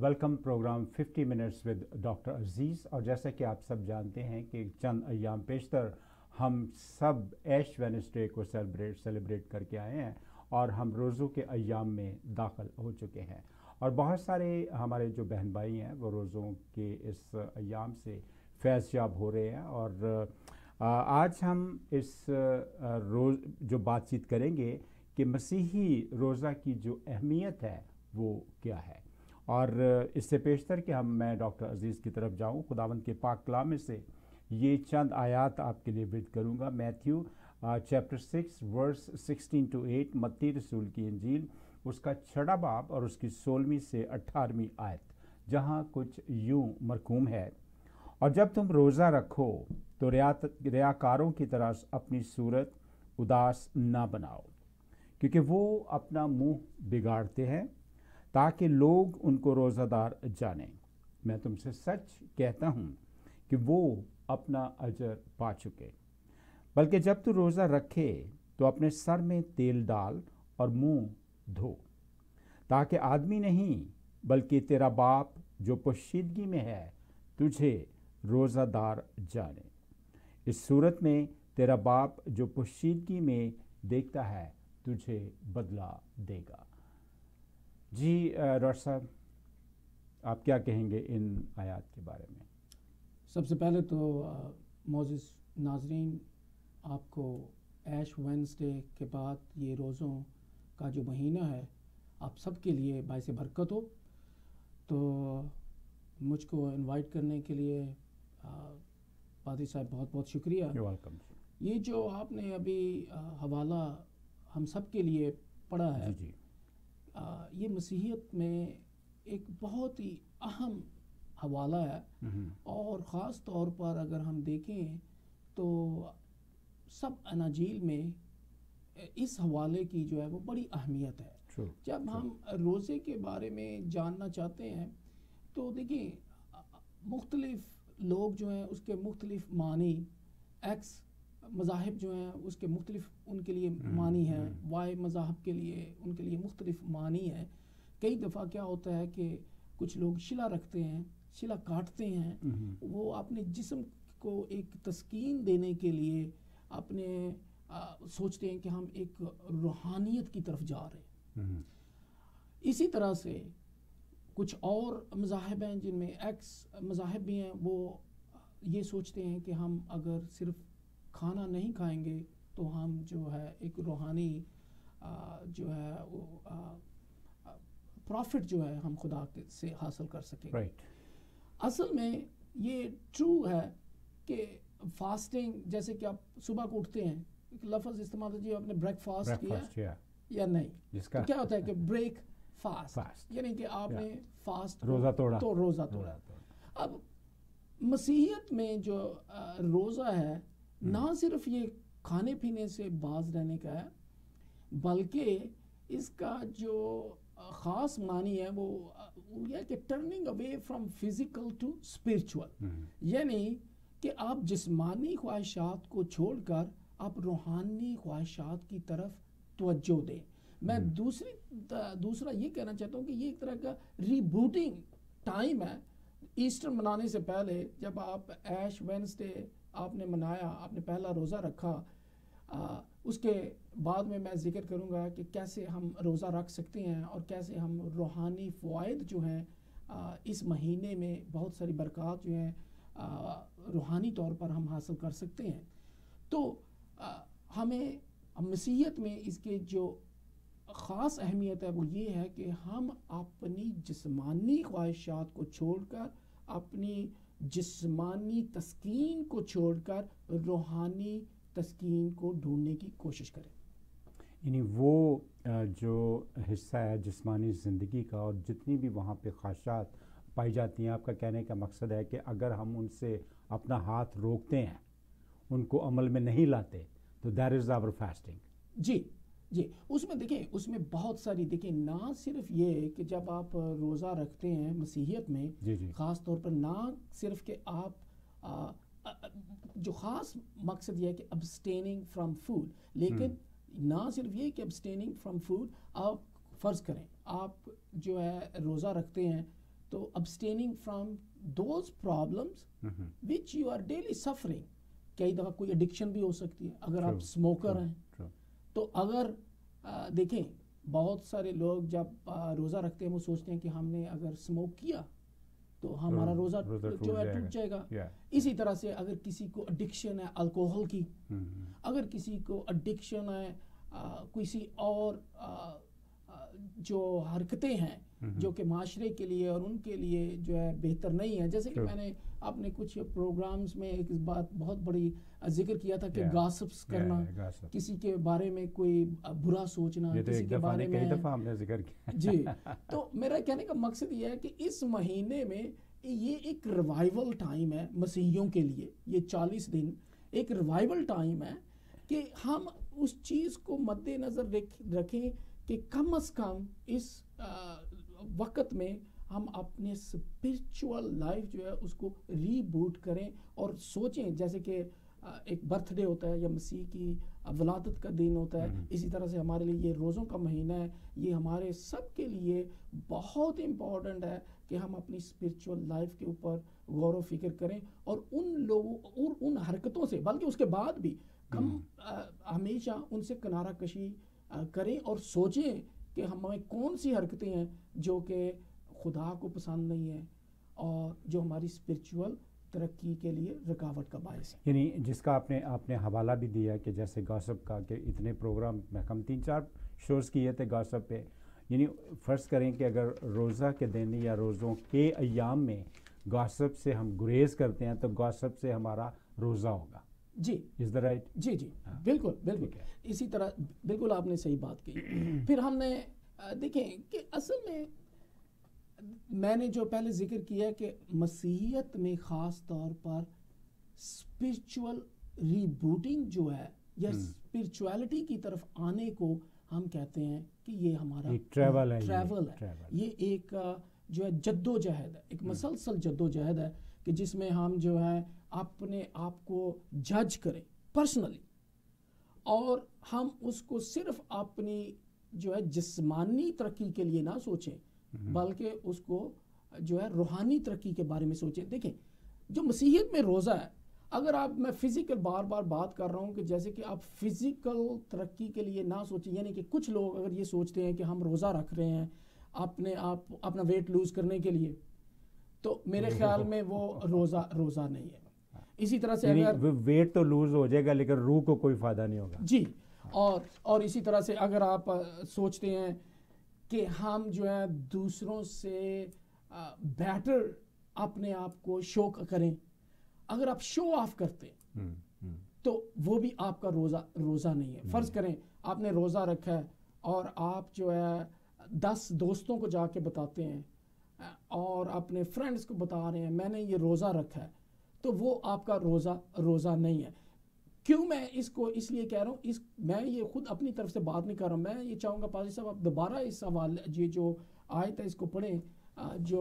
Welcome programme 50 minutes with doctor Aziz. और जैसा कि आप सब जानते हैं कि चंद अय्याम पेशतर हम सब ऐश वेडनेसडे को सेलिब्रेट करके आए हैं और हम रोज़ों के अय्याम में दाखिल हो चुके हैं और बहुत सारे हमारे जो बहन भाई हैं वो रोज़ों के इस अय्याम से फैज़याब हो रहे हैं। और आज हम इस रोज़ जो बातचीत करेंगे कि मसीही रोज़ा की जो अहमियत है वो क्या है। और इससे पेशतर कि मैं डॉक्टर अजीज़ की तरफ जाऊं, खुदावंद के पाक कलाम में से ये चंद आयात आपके लिए विद करूंगा। मैथ्यू चैप्टर 6 वर्स 16 to 8, मत्ती रसूल की इंजील उसका 6वां बाब और उसकी 16वीं से 18वीं आयत, जहां कुछ यूं मरकूम है, और जब तुम रोज़ा रखो तो रियाकारों की तरह अपनी सूरत उदास ना बनाओ, क्योंकि वो अपना मुंह बिगाड़ते हैं ताकि लोग उनको रोज़ादार जानें। मैं तुमसे सच कहता हूँ कि वो अपना अजर पा चुके। बल्कि जब तू रोज़ा रखे तो अपने सर में तेल डाल और मुंह धो, ताकि आदमी नहीं बल्कि तेरा बाप जो पोशीदगी में है तुझे रोज़ादार जाने। इस सूरत में तेरा बाप जो पोशीदगी में देखता है तुझे बदला देगा। जी डॉक्टर साहब, आप क्या कहेंगे इन आयात के बारे में? सबसे पहले तो मोज़िज़ नाज़रीन, आपको ऐश वेडनेसडे के बाद ये रोज़ों का जो महीना है आप सबके लिए बाइस बरकत हो। तो मुझको इनवाइट करने के लिए पादरी साहब बहुत बहुत शुक्रिया। वेलकम। ये जो आपने अभी हवाला हम सब के लिए पढ़ा है, जी। ये मसीहियत में एक बहुत ही अहम हवाला है। और ख़ास तौर पर अगर हम देखें तो सब अनाजील में इस हवाले की जो है वो बड़ी अहमियत है। जब हम रोज़े के बारे में जानना चाहते हैं तो देखिए, मुख्तलिफ लोग जो हैं उसके मुख्तलिफ मानी, एक्स मज़ाहिब जो हैं उसके मुख्तलिफ उनके लिए मानी हैं, वाई मज़ाहब के लिए उनके लिए मुख्तलिफ मानी है। कई दफ़ा क्या होता है कि कुछ लोग शिला रखते हैं, शिला काटते हैं, वो अपने जिस्म को एक तस्कीन देने के लिए अपने सोचते हैं कि हम एक रूहानियत की तरफ जा रहे हैं। इसी तरह से कुछ और मज़ाहिब हैं जिनमें एक्स मज़ाहिब भी हैं, वो ये सोचते हैं कि हम अगर सिर्फ खाना नहीं खाएंगे तो हम जो है एक रूहानी जो है प्रॉफिट जो है हम खुदा से हासिल कर सकेंगे। असल में ये ट्रू है कि फास्टिंग, जैसे कि आप सुबह को उठते हैं, एक लफ्ज़ इस्तेमाल कीजिए, आपने ब्रेकफास्ट किया या नहीं, तो क्या होता है कि ब्रेक फास्ट, यानी कि आपने फास्ट रोज़ा तोड़ा तो रोज़ा तोड़ा। अब मसीहियत में जो रोज़ा है ना सिर्फ ये खाने पीने से बाज रहने का है, बल्कि इसका जो ख़ास मानी है वो यह कि turning away from physical to spiritual, यानी कि आप जिस्मानी ख्वाहिशात को छोड़कर आप रूहानी ख्वाहिशात की तरफ तवज्जो दें। मैं दूसरा ये कहना चाहता हूँ कि ये एक तरह का रीबूटिंग टाइम है। ईस्टर मनाने से पहले जब आप ऐश वेडनेसडे आपने मनाया, आपने पहला रोज़ा रखा, उसके बाद में मैं जिक्र करूँगा कि कैसे हम रोज़ा रख सकते हैं और कैसे हम रूहानी फ़वाइद जो हैं इस महीने में बहुत सारी बरक़ात जो हैं रूहानी तौर पर हम हासिल कर सकते हैं। तो हमें मसीहियत में इसके जो ख़ास अहमियत है वो ये है कि हम अपनी जिस्मानी ख्वाहिशात को छोड़कर, अपनी जिस्मानी तस्कीन को छोड़कर रूहानी तस्कीन को ढूंढने की कोशिश करें। यानी वो जो हिस्सा है जिस्मानी ज़िंदगी का और जितनी भी वहाँ पे ख्वाहिशात पाई जाती हैं, आपका कहने का मकसद है कि अगर हम उनसे अपना हाथ रोकते हैं, उनको अमल में नहीं लाते, तो दैट इज़ आवर फास्टिंग। जी, उसमें देखिए, उसमें बहुत सारी, देखिए ना सिर्फ ये कि जब आप रोज़ा रखते हैं मसीहियत में, ख़ास तौर पर ना सिर्फ कि आप जो ख़ास मकसद ये है कि अब्सटेनिंग फ्रॉम फूड, लेकिन ना सिर्फ ये कि अब्सटेनिंग फ्रॉम फूड, आप फ़र्ज़ करें आप जो है रोज़ा रखते हैं تو abstaining from those problems which you are daily suffering. کئی دفعہ کوئی ایڈکشن بھی ہو سکتی ہے اگر آپ اسموکر ہیں. تو اگر دیکھیں بہت سارے لوگ جب روزہ رکھتے ہیں وہ سوچتے ہیں کہ ہم نے اگر اسموک کیا تو ہمارا روزہ جو ہے ٹوٹ جائے گا. اسی طرح سے اگر کسی کو ایڈکشن ہے الکوہل کی, اگر کسی کو ایڈکشن ہے کسی اور جو حرکتیں ہیں جو کہ معاشرے کے لیے اور ان کے لیے جو ہے بہتر نہیں ہے, جیسے کہ میں نے اپنے کچھ پروگرامز میں ایک بات بہت بڑی ذکر کیا تھا کہ گاسپس کرنا, کسی کے بارے میں کوئی برا سوچنا, کسی کے بارے میں کئی دفعہ ہم نے ذکر کیا. جی, تو میرا کہنے کا مقصد یہ ہے کہ اس مہینے میں یہ ایک ریوائول ٹائم ہے مسیحیوں کے لیے. یہ 40 دن ایک ریوائول ٹائم ہے کہ ہم اس چیز کو مد نظر رکھیں کہ کم از کم اس وقت میں ہم اپنے اسپرچول لائف جو ہے اس کو ری بوٹ کریں اور سوچیں, جیسے کہ ایک برتھ ڈے ہوتا ہے یا مسیح کی ولادت کا دن ہوتا ہے, اسی طرح سے ہمارے لیے یہ روزوں کا مہینہ ہے. یہ ہمارے سب کے لیے بہت امپورٹنٹ ہے کہ ہم اپنی اسپرچول لائف کے اوپر غور و فکر کریں اور ان لوگوں اور ان حرکتوں سے, بلکہ اس کے بعد بھی ہمیشہ ان سے کنارہ کشی کریں اور سوچیں کہ ہمیں کون سی حرکتیں ہیں جو کہ خدا کو پسند نہیں ہے اور جو ہماری اسپرچول ترقی کے لیے رکاوٹ کا باعث ہے. یعنی جس کا آپ نے حوالہ بھی دیا کہ جیسے گاسپ کا کہ اتنے پروگرام ہم 3-4 شوز کیے تھے گاسپ پہ. یعنی فرض کریں کہ اگر روزہ کے دن یا روزوں کے ایام میں گاسپ سے ہم گریز کرتے ہیں تو گاسپ سے ہمارا روزہ ہوگا. جی از دا رائٹ؟ جی جی بالکل بالکل اسی طرح بالکل آپ نے صحیح بات کی. پھر ہم نے دیکھیں کہ اصل میں نے جو پہلے ذکر کیا کہ مسیحیت میں خاص طور پر اسپرچول ری بوٹنگ جو ہے یا اسپرچولیٹی کی طرف آنے کو ہم کہتے ہیں کہ یہ ہمارا ٹریول ہے. یہ ایک جو ہے جد و جہد ہے, ایک مسلسل جد و جہد ہے کہ جس میں ہم جو ہے اپنے آپ کو جج کریں پرسنلی, اور ہم اس کو صرف اپنی جو ہے جسمانی ترقی کے لیے نہ سوچیں بلکہ اس کو جو ہے روحانی ترقی کے بارے میں سوچیں. دیکھیں جو مسیحیت میں روزہ ہے, اگر میں فزیکل بار بار بات کر رہا ہوں کہ جیسے کہ آپ فزیکل ترقی کے لیے نہ سوچیں, یعنی کہ کچھ لوگ اگر یہ سوچتے ہیں کہ ہم روزہ رکھ رہے ہیں اپنا ویٹ لوز کرنے کے لیے, تو میرے خیال میں وہ روزہ نہیں ہے. اسی طرح سے اگر ویٹ تو لوز ہو جائے گا لیکن روح کو کوئی فائدہ نہیں ہوگا. جی, اور اسی طرح سے اگر آپ سوچتے ہیں کہ ہم جو ہے دوسروں سے بیٹر اپنے آپ کو شو کریں, اگر آپ شو آف کرتے ہیں تو وہ بھی آپ کا روزہ نہیں ہے. فرض کریں آپ نے روزہ رکھا ہے اور آپ جو ہے 10 دوستوں کو جا کے بتاتے ہیں اور اپنے فرینڈز کو بتا رہے ہیں میں نے یہ روزہ رکھا ہے, تو وہ آپ کا روزہ نہیں ہے. کیوں میں اس کو اس لیے کہہ رہا ہوں, میں یہ خود اپنی طرف سے بات نہیں کر رہا ہوں. میں یہ چاہوں گا پادری صاحب آپ دوبارہ اس سوال یہ جو آیت ہے اس کو پڑھیں جو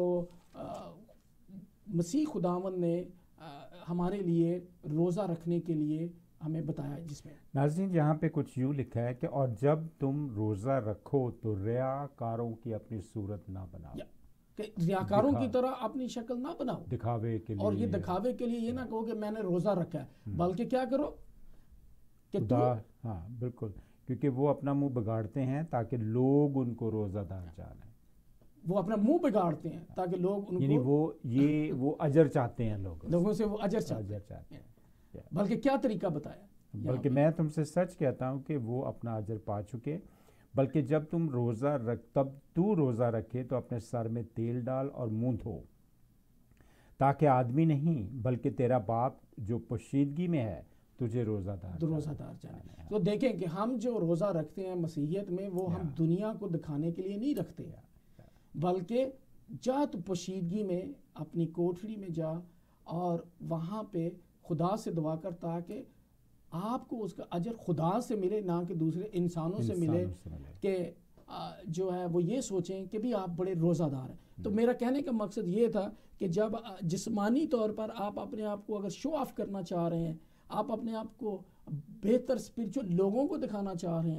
مسیح خداوند نے ہمارے لیے روزہ رکھنے کے لیے ہمیں بتایا, جس میں ناظرین یہاں پہ کچھ یوں لکھا ہے کہ اور جب تم روزہ رکھو تو ریاکاروں کی اپنی صورت نہ بناؤ. کہ ریاکاروں کی طرح اپنی شکل نہ بناؤ دکھاوے کے لیے, اور یہ دکھاوے کے لیے یہ نہ کہو کہ میں نے روزہ رکھا ہے, بلکہ کیا کرو کہ ہاں بالکل, کیونکہ وہ اپنا منہ بگاڑتے ہیں تاکہ لوگ ان کو روزہ دار جانیں. وہ اپنا منہ بگاڑتے ہیں تاکہ لوگ ان یعنی وہ اجر چاہتے ہیں, لوگوں سے وہ اجر چاہتے ہیں. بلکہ کیا طریقہ بتایا, بلکہ میں تم سے سچ کہتا ہوں کہ وہ اپنا اجر پا چکے. بلکہ جب تم تب تو روزہ رکھے تو اپنے سر میں تیل ڈال اور منہ دھو, تاکہ آدمی نہیں بلکہ تیرا باپ جو پوشیدگی میں ہے تجھے روزہ دار جانے. تو دیکھیں کہ ہم جو روزہ رکھتے ہیں مسیحیت میں وہ ہم دنیا کو دکھانے کے لیے نہیں رکھتے, بلکہ جا تو پوشیدگی میں اپنی کوٹھری میں جا اور وہاں پہ خدا سے دعا کر تاکہ آپ کو اس کا اجر خدا سے ملے نہ کہ دوسرے انسانوں سے ملے, کہ جو ہے وہ یہ سوچیں کہ بھی آپ بڑے روزہ دار ہیں. تو میرا کہنے کا مقصد یہ تھا کہ جب جسمانی طور پر آپ اپنے آپ کو اگر شو آف کرنا چاہ رہے ہیں, آپ اپنے آپ کو بہتر اسپرچول لوگوں کو دکھانا چاہ رہے ہیں,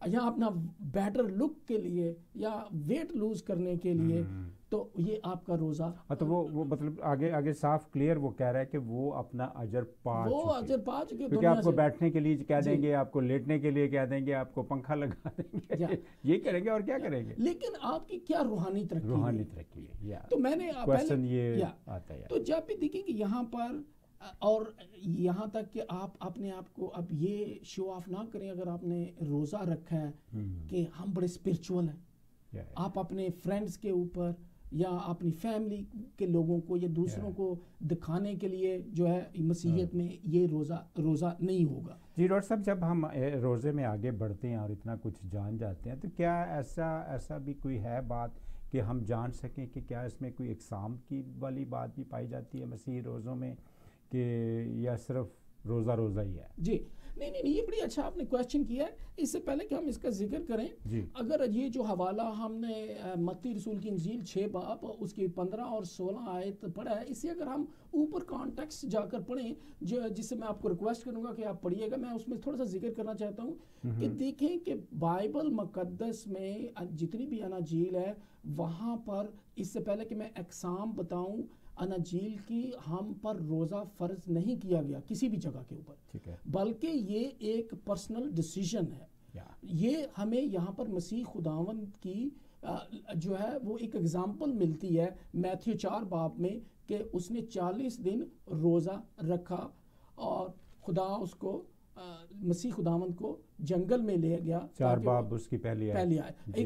یا اپنا بیٹر لک کے لیے یا ویٹ لوز کرنے کے لیے، تو یہ آپ کا روزہ. تو وہ مطلب آگے صاف کلیئر وہ کہہ رہا ہے کہ وہ اپنا اجر پا چکے، کیونکہ آپ کو بیٹھنے کے لیے کہہ دیں گے، آپ کو لیٹنے کے لیے کہہ دیں گے، آپ کو پنکھا لگا دیں گے، یہ کریں گے اور کیا کریں گے. لیکن آپ کی کیا روحانی ترقی ہے. تو میں نے کوسچن یہ آتا ہے. تو جب بھی دیکھیں کہ یہاں پر، اور یہاں تک کہ آپ اپنے آپ کو اب یہ شو آف نہ کریں اگر آپ نے روزہ رکھا ہے کہ ہم بڑے اسپرچول ہیں. آپ اپنے فرینڈز کے اوپر یا اپنی فیملی کے لوگوں کو یا دوسروں کو دکھانے کے لیے جو ہے مسیحیت میں یہ روزہ نہیں ہوگا. جی ڈاکٹر صاحب، جب ہم روزے میں آگے بڑھتے ہیں اور اتنا کچھ جان جاتے ہیں، تو کیا ایسا بھی کوئی ہے بات کہ ہم جان سکیں کہ کیا اس میں کوئی اقسام کی والی بات بھی پائی جاتی ہے مسیحی روزوں میں، کہ یا صرف روزہ ہی ہے؟ جی نہیں، یہ بڑی اچھا آپ نے کویسچن کیا ہے. اس سے پہلے کہ ہم اس کا ذکر کریں، اگر یہ جو حوالہ ہم نے متی رسول کی انجیل 6 باب اس کی 15 اور 16 آیت پڑھا ہے، اسے اگر ہم اوپر کانٹیکسٹ جا کر پڑھیں، جس سے میں آپ کو ریکویسٹ کروں گا کہ آپ پڑھیے گا، میں اس میں تھوڑا سا ذکر کرنا چاہتا ہوں کہ دیکھیں کہ بائبل مقدس میں جتنی بھی اناجیل ہے، وہاں پر اس سے پہلے کہ میں اقسام بتاؤں، اناجیل کی ہم پر روزہ فرض نہیں کیا گیا کسی بھی جگہ کے اوپر، بلکہ یہ ایک پرسنل ڈیسیژن ہے. یہ ہمیں یہاں پر مسیح خداوند کی جو ہے وہ ایک اگزامپل ملتی ہے میتھیو 4 باب میں، کہ اس نے 40 دن روزہ رکھا اور خدا اس کو مسیح خداوند کو جنگل میں لے گیا. 4 باب اس کی پہلی آیت.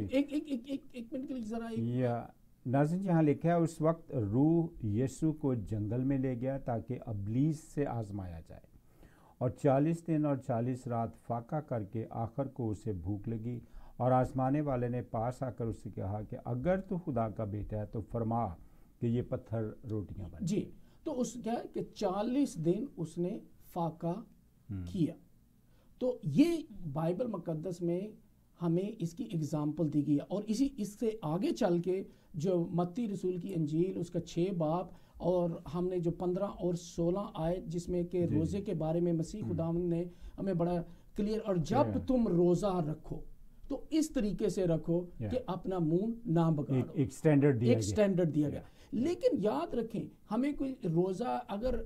ایک منٹ کے لیے ذرا ناظرین جہاں لکھا ہے، اس وقت روح یسوع کو جنگل میں لے گیا تاکہ ابلیس سے آزمایا جائے، اور 40 دن اور 40 رات فاقہ کر کے آخر کو اسے بھوک لگی، اور آزمانے والے نے پاس آ کر اس سے کہا کہ اگر تو خدا کا بیٹا ہے تو فرما کہ یہ پتھر روٹیاں بن. جی تو اس کیا کہ 40 دن اس نے فاقہ کیا. تو یہ بائبل مقدس میں ہمیں اس کی اگزامپل دی گئی ہے. اور اس سے آگے چل کے جو متی رسول کی انجیل اس کا 6 باب اور ہم نے جو 15 اور 16 آیت جس میں کہ روزے کے بارے میں مسیح خداوند نے ہمیں بڑا کلیئر، اور جب تم روزہ رکھو تو اس طریقے سے رکھو کہ اپنا منہ نہ بگاڑو. ایک سٹینڈرڈ دیا گیا. لیکن یاد رکھیں، ہمیں کوئی روزہ اگر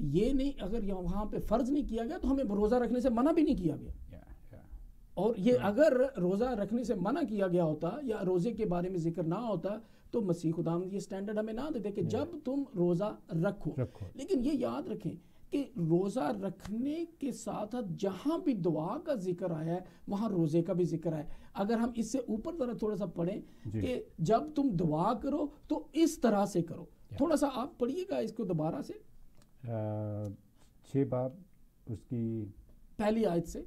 وہاں پہ فرض نہیں کیا گیا تو ہمیں روزہ رکھنے سے منع بھی نہیں کیا گیا. اور یہ اگر روزہ رکھنے سے منع کیا گیا ہوتا یا روزے کے بارے میں ذکر نہ ہوتا تو مسیح خداوند یہ سٹینڈرڈ ہمیں نہ دیتے کہ جب تم روزہ رکھو. لیکن یہ یاد رکھیں کہ روزہ رکھنے کے ساتھ جہاں بھی دعا کا ذکر آیا ہے وہاں روزے کا بھی ذکر ہے. اگر ہم اس سے اوپر ذرا تھوڑا سا پڑھیں کہ جب تم دعا کرو تو اس طرح سے کرو. تھوڑا سا آپ پڑھیے گا اس کو دوبارہ سے 6 باب اس کی پہلی آیت سے.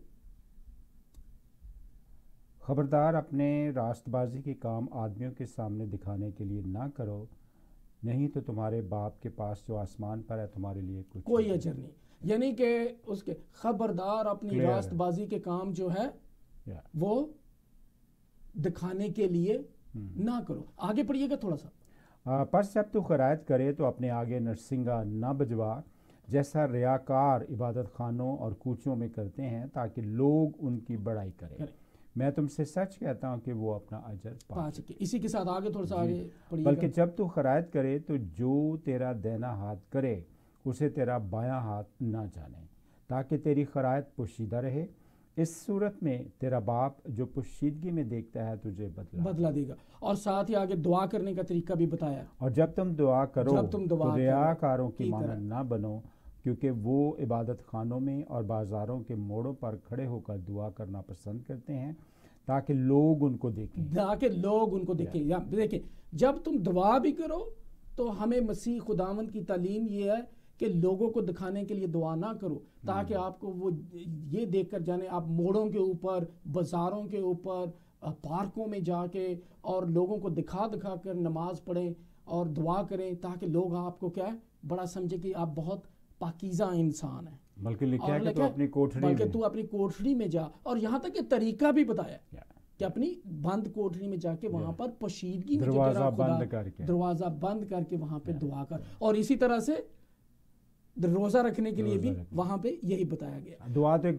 خبردار اپنے راست بازی کے کام آدمیوں کے سامنے دکھانے کے لیے نہ کرو، نہیں تو تمہارے باپ کے پاس جو آسمان پر ہے تمہارے لیے کوئی اجر نہیں. یعنی کہ اس کے خبردار اپنی راست بازی کے کام جو ہے وہ دکھانے کے لیے نہ کرو. آگے پڑھیے گا تھوڑا سا. پس جب تو خرائط کرے تو اپنے آگے نرسنگا نہ بجوا، جیسا ریاکار عبادت خانوں اور کوچوں میں کرتے ہیں، تاکہ لوگ ان کی بڑائی کریں. میں تم سے سچ کہتا ہوں کہ وہ اپنا اجر پا سکے. اسی کے ساتھ آگے تھوڑا سا آگے پڑھیے. بلکہ جب تو خرائط کرے تو جو تیرا دینا ہاتھ کرے اسے تیرا بایاں ہاتھ نہ جانے، تاکہ تیری خرائط پوشیدہ رہے. اس صورت میں تیرا باپ جو پوشیدگی میں دیکھتا ہے تجھے بدلہ دے گا. اور ساتھ ہی آگے دعا کرنے کا طریقہ بھی بتایا. اور جب تم دعا کرو تو ریاکاروں کی مانند نہ بنو، کیونکہ وہ عبادت خانوں میں اور بازاروں کے موڑوں پر کھڑے ہو کر دعا کرنا پسند کرتے ہیں تاکہ لوگ ان کو دیکھیں. دیکھیں جب تم دعا بھی کرو تو ہمیں مسیح خداوند کی تعلیم یہ ہے کہ لوگوں کو دکھانے کے لیے دعا نہ کرو تاکہ آپ کو وہ یہ دیکھ کر جانے آپ موڑوں کے اوپر، بازاروں کے اوپر، پارکوں میں جا کے اور لوگوں کو دکھا کر نماز پڑھیں اور دعا کریں تاکہ لوگ آپ کو کیا ہے بڑا سمجھے کہ آپ بہت پاکیزہ انسان ہیں. بلکہ لکھا ہے کہ تو اپنی کوٹھڑی میں جا. اور یہاں تک کہ طریقہ بھی بتایا کہ اپنی بند کوٹھڑی میں جا کے وہاں پر پوشیدگی میں دروازہ بند کر کے وہاں پہ دعا کر. اور اسی طرح سے روزہ رکھنے کے لیے بھی وہاں پہ یہی بتایا گیا. دعا تو ایک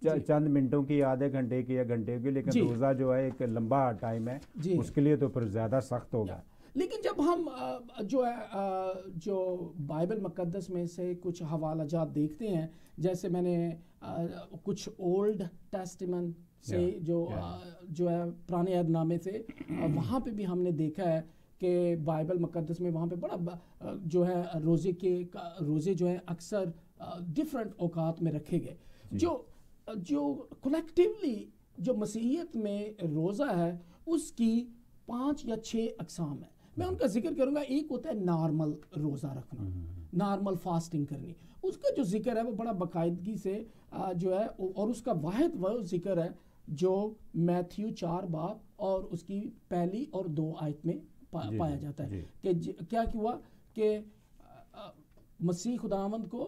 چند منٹوں کی، آدھے گھنٹے کی یا گھنٹے کی، لیکن روزہ جو ہے ایک لمبا ٹائم ہے، اس کے لیے تو پھر زیادہ سخت ہوگا. لیکن جب ہم جو بائبل مقدس میں سے کچھ حوالہ جات دیکھتے ہیں، جیسے میں نے کچھ اولڈ ٹیسٹمنٹ سے جو ہے پرانے عہد نامے سے، وہاں پہ بھی ہم نے دیکھا ہے کہ بائبل مقدس میں وہاں پہ بڑا جو ہے روزے جو ہیں اکثر ڈفرینٹ اوقات میں رکھے گئے. جو کولیکٹیولی جو مسیحیت میں روزہ ہے اس کی 5 یا 6 اقسام ہیں. میں ان کا ذکر کروں گا. ایک ہوتا ہے نارمل روزہ رکھنا، نارمل فاسٹنگ کرنی. اس کا جو ذکر ہے وہ بڑا باقاعدگی سے جو ہے، اور اس کا واحد وہ ذکر ہے جو میتھیو 4 باب اور اس کی 1 اور 2 آیت میں پایا جاتا ہے کہ کیا ہوا کہ مسیح خداوند کو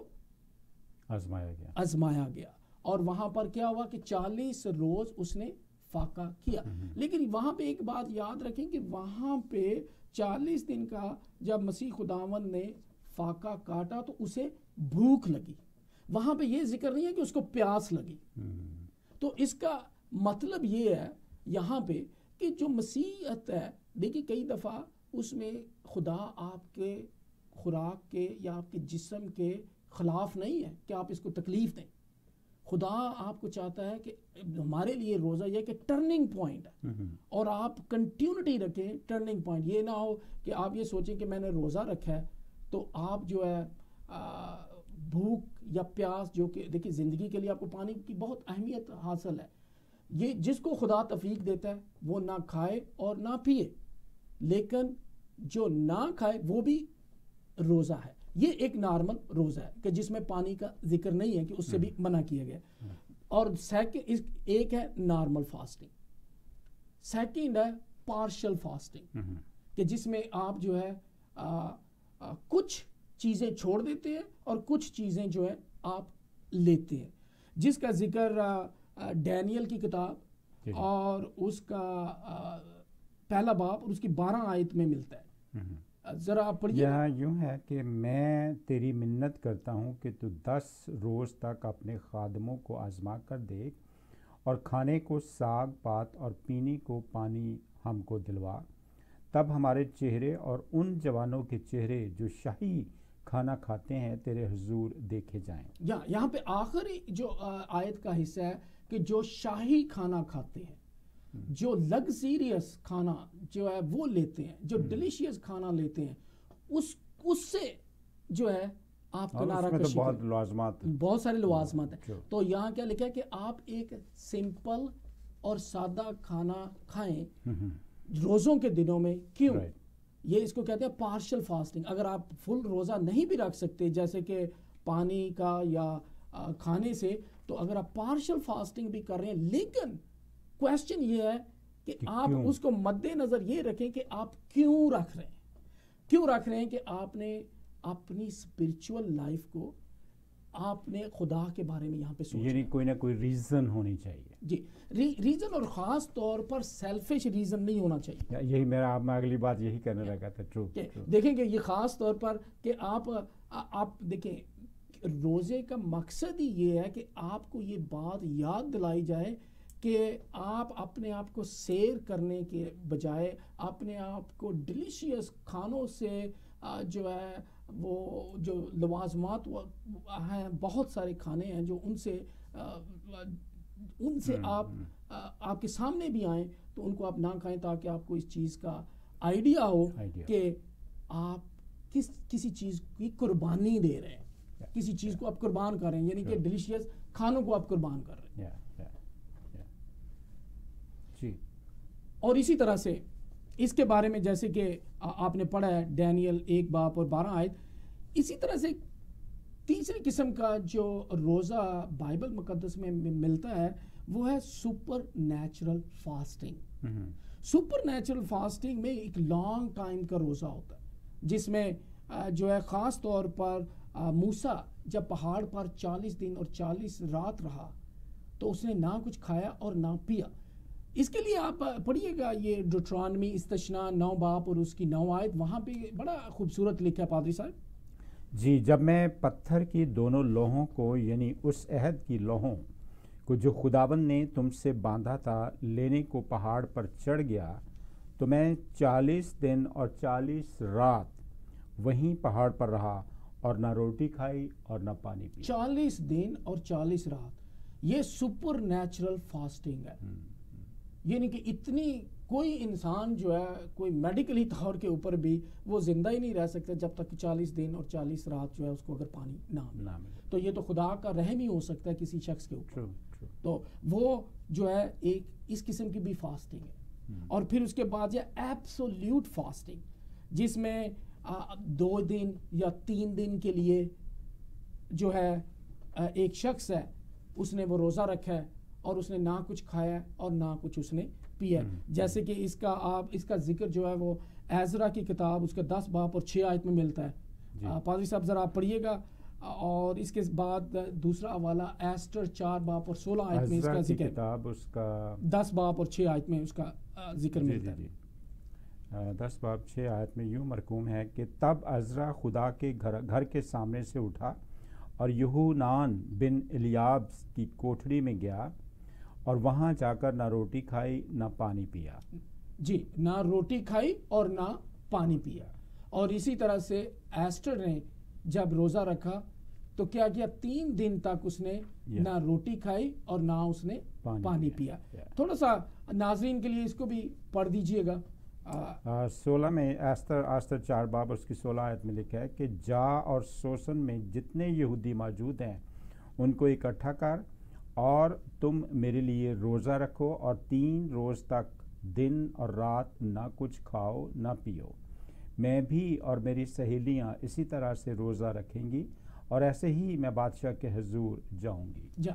آزمایا گیا، اور وہاں پر کیا ہوا کہ 40 روز اس نے فاقہ کیا. لیکن وہاں پہ ایک بات یاد رکھیں کہ وہاں پہ 40 دن کا جب مسیح خداوند نے فاقہ کاٹا تو اسے بھوک لگی. وہاں پہ یہ ذکر نہیں ہے کہ اس کو پیاس لگی. تو اس کا مطلب یہ ہے یہاں پہ کہ جو مسیحیت ہے، دیکھیے کئی دفعہ اس میں خدا آپ کے خوراک کے یا آپ کے جسم کے خلاف نہیں ہے کہ آپ اس کو تکلیف دیں. خدا آپ کو چاہتا ہے کہ ہمارے لیے روزہ یہ کہ ٹرننگ پوائنٹ ہے، اور آپ کنٹینیوٹی رکھیں. ٹرننگ پوائنٹ یہ نہ ہو کہ آپ یہ سوچیں کہ میں نے روزہ رکھا ہے تو آپ جو ہے بھوک یا پیاس، جو کہ دیکھیے زندگی کے لیے آپ کو پانی کی بہت اہمیت حاصل ہے. یہ جس کو خدا توفیق دیتا ہے وہ نہ کھائے اور نہ پیے، لیکن جو نہ کھائے وہ بھی روزہ ہے. یہ ایک نارمل روزہ ہے کہ جس میں پانی کا ذکر نہیں ہے کہ اس سے بھی منع کیا گیا. اور ایک ہے نارمل فاسٹنگ. سیکنڈ ہے پارشل فاسٹنگ کہ جس میں آپ جو ہے کچھ چیزیں چھوڑ دیتے ہیں اور کچھ چیزیں جو ہے آپ لیتے ہیں، جس کا ذکر ڈینیل کی کتاب اور اس کا 1 باب اور اس کی 12 آیت میں ملتا ہے. ذرا آپ پڑھیے. یہاں یوں ہے کہ میں تیری منت کرتا ہوں کہ تو 10 روز تک اپنے خادموں کو آزما کر دیکھ، اور کھانے کو ساگ پات اور پینے کو پانی ہم کو دلوا. تب ہمارے چہرے اور ان جوانوں کے چہرے جو شاہی کھانا کھاتے ہیں تیرے حضور دیکھے جائیں. یہاں پہ آخری جو آیت کا حصہ ہے کہ جو شاہی کھانا کھاتے ہیں، جو لگزیریس کھانا جو ہے وہ لیتے ہیں، جو ڈیلیشیس کھانا لیتے ہیں، اس سے جو ہے آپ کنارہ کشی بہت سارے لوازمات ہیں. تو یہاں کیا لکھا ہے کہ آپ ایک سمپل اور سادہ کھانا کھائیں روزوں کے دنوں میں. کیوں؟ یہ اس کو کہتے ہیں پارشل فاسٹنگ. اگر آپ فل روزہ نہیں بھی رکھ سکتے جیسے کہ پانی کا یا کھانے سے، تو اگر آپ پارشل فاسٹنگ بھی کر رہے ہیں، لیکن کویسچن یہ ہے کہ آپ اس کو مد نظر یہ رکھیں کہ آپ کیوں رکھ رہے ہیں کہ آپ نے اپنی اسپرچول لائف کو آپ نے خدا کے بارے میں یہاں پہ سوچا، یعنی کوئی نہ کوئی ریزن ہونی چاہیے. جی ریزن، اور خاص طور پر سیلفش ریزن نہیں ہونا چاہیے. یہی میرا آپ میں اگلی بات یہی کرنے لگا تھا. دیکھیں کہ یہ خاص طور پر کہ آپ دیکھیں روزے کا مقصد ہی یہ ہے کہ آپ کو یہ بات یاد دلائی جائے کہ آپ اپنے آپ کو سیر کرنے کے بجائے اپنے آپ کو ڈیلیشیس کھانوں سے جو ہے وہ جو لوازمات ہیں، بہت سارے کھانے ہیں جو ان سے آپ کے سامنے بھی آئیں تو ان کو آپ نہ کھائیں، تاکہ آپ کو اس چیز کا آئیڈیا ہو کہ آپ کسی چیز کی قربانی دے رہے ہیں، کسی چیز کو آپ قربان کر رہے ہیں، یعنی کہ ڈیلیشیس کھانوں کو آپ قربان کر رہے ہیں. اور اسی طرح سے اس کے بارے میں جیسے کہ آپ نے پڑھا ہے ڈینیل 1 باب اور 12 آیت. اسی طرح سے تیسری قسم کا جو روزہ بائبل مقدس میں ملتا ہے وہ ہے supernatural fasting. Supernatural fasting میں ایک لانگ ٹائم کا روزہ ہوتا ہے، جس میں جو ہے خاص طور پر موسیٰ جب پہاڑ پر 40 دن اور 40 رات رہا تو اس نے نہ کچھ کھایا اور نہ پیا. اس کے لیے آپ پڑھیے گا یہ ڈیوٹرانومی استثنا 9 باب اور اس کی 9 آیت، وہاں پہ بڑا خوبصورت لکھا ہے پادری صاحب. جی، جب میں پتھر کی دونوں لوہوں کو یعنی اس عہد کی لوہوں کو جو خداوند نے تم سے باندھا تھا لینے کو پہاڑ پر چڑھ گیا تو میں 40 دن اور 40 رات وہیں پہاڑ پر رہا اور نہ روٹی کھائی اور نہ پانی پیا. 40 دن اور 40 رات یہ سپر نیچرل فاسٹنگ ہے. یعنی کہ اتنی کوئی انسان جو ہے کوئی میڈیکلی طور کے اوپر بھی وہ زندہ ہی نہیں رہ سکتا جب تک 40 دن اور 40 رات جو ہے اس کو اگر پانی نہ ملے. تو یہ تو خدا کا رحم ہی ہو سکتا ہے کسی شخص کے اوپر. تو وہ جو ہے ایک اس قسم کی بھی فاسٹنگ ہے. اور پھر اس کے بعد یہ ایبسولیوٹ فاسٹنگ جس میں 2 دن یا 3 دن کے لیے جو ہے ایک شخص ہے اس نے وہ روزہ رکھا ہے اور اس نے نہ کچھ کھایا اور نہ کچھ اس نے پیا. جیسے کہ اس کا ذکر جو ہے وہ عزرا کی کتاب اس کا 10 باب اور 6 آیت میں ملتا ہے. پادری صاحب ذرا آپ پڑھیے گا. اور اس کے بعد دوسرا حوالہ ایسٹر 4 باب اور 16 آیت میں اس کا ذکر کتاب اس کا 10 باب اور 6 آیت میں اس کا ذکر ملتا ہے. 10 باب 6 آیت میں یوں مرقوم ہے کہ تب عزرا خدا کے گھر کے سامنے سے اٹھا اور یہونان بن الیاب کی کوٹھڑی میں گیا اور وہاں جا کر نہ روٹی کھائی نہ پانی پیا. جی نہ روٹی کھائی اور نہ پانی پیا. اور اسی طرح سے ایسٹر نے جب روزہ رکھا تو کیا کیا 3 دن تک اس نے نہ روٹی کھائی اور نہ اس نے پانی پیا. تھوڑا سا ناظرین کے لیے اس کو بھی پڑھ دیجئے گا. 16 میں ایسٹر 4 باب اس کی 16 آیت میں لکھا ہے کہ جا اور سوسن میں جتنے یہودی موجود ہیں ان کو اکٹھا کر اور تم میرے لیے روزہ رکھو اور 3 روز تک دن اور رات نہ کچھ کھاؤ نہ پیو. میں بھی اور میری سہیلیاں اسی طرح سے روزہ رکھیں گی اور ایسے ہی میں بادشاہ کے حضور جاؤں گی.